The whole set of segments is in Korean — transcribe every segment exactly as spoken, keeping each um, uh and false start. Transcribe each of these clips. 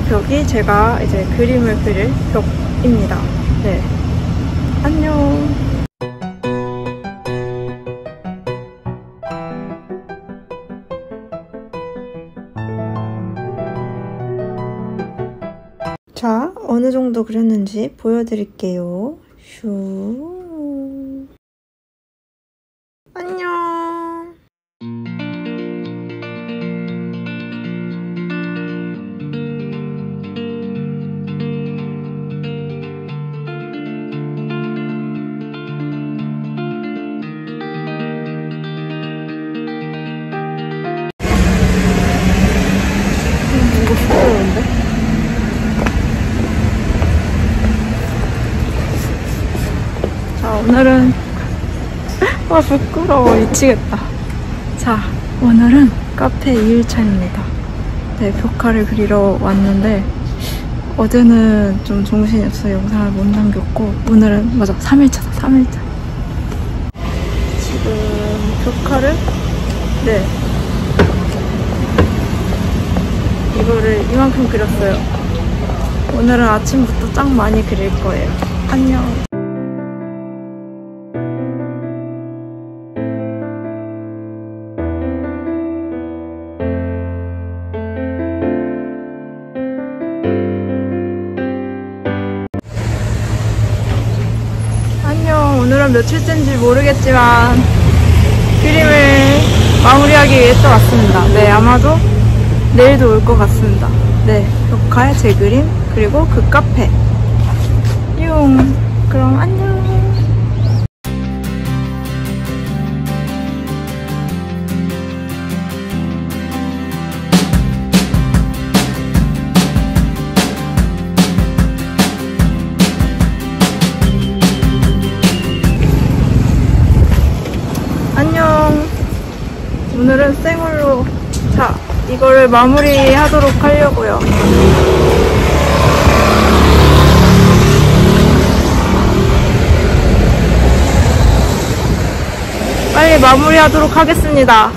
벽이 제가 이제 그림을 그릴 벽입니다. 네. 안녕. 자, 어느 정도 그렸는지 보여드릴게요. 슈. 안녕. 이거 부끄러운데? 자, 오늘은 와 부끄러워 미치겠다. 자, 오늘은 카페 이 일차입니다. 네, 벽화를 그리러 왔는데 어제는 좀 정신이 없어서 영상을 못 남겼고 오늘은 맞아 삼 일차다 삼 일차. 지금 벽화를 네 이거를 이만큼 그렸어요. 오늘은 아침부터 짱 많이 그릴 거예요. 안녕. 안녕. 오늘은 며칠째인지 모르겠지만 그림을 마무리하기 위해 또 왔습니다. 네, 아마도 내일도 올 것 같습니다. 네, 벽화에 제 그림 그리고 그 카페. 용. 그럼 안녕. 안녕. 오늘은 생얼로 자 이거를 마무리하도록 하려고요. 빨리 마무리하도록 하겠습니다.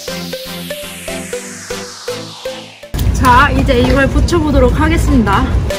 자, 이제 이걸 붙여보도록 하겠습니다.